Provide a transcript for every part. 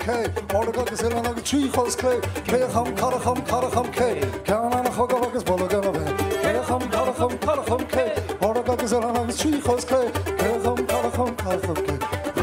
cé, Orla agus Ilan agus tríchos clé, Céacham, caracham cé, Cean anna chogam agus bolla gan a bheith. Céacham, caracham cé, Orla agus Ilan agus tríchos clé, Céacham, caracham cé.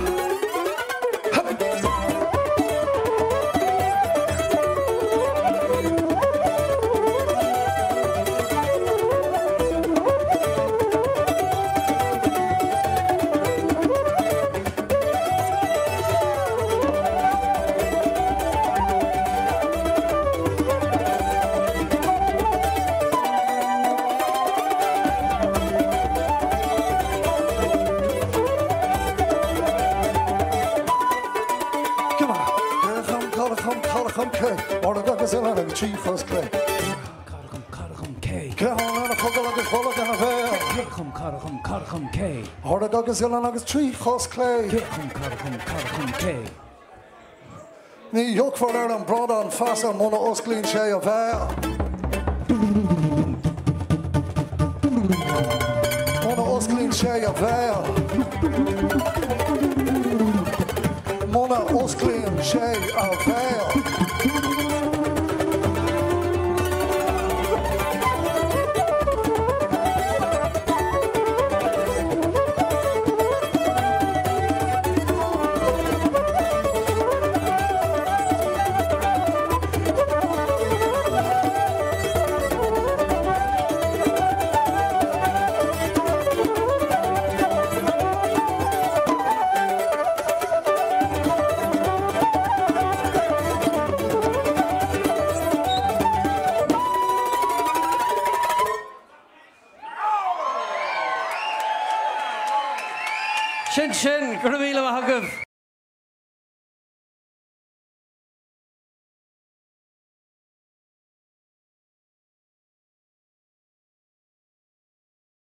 Orla agus Ilan agus tríchos clé. Ní dheocfar ar an brada an fasa mna osclaíonn sé a bheith. Mna osclaíonn sé a bheith. Mna osclaíonn sé a bheith. Sin, go raibh mhaithe agah.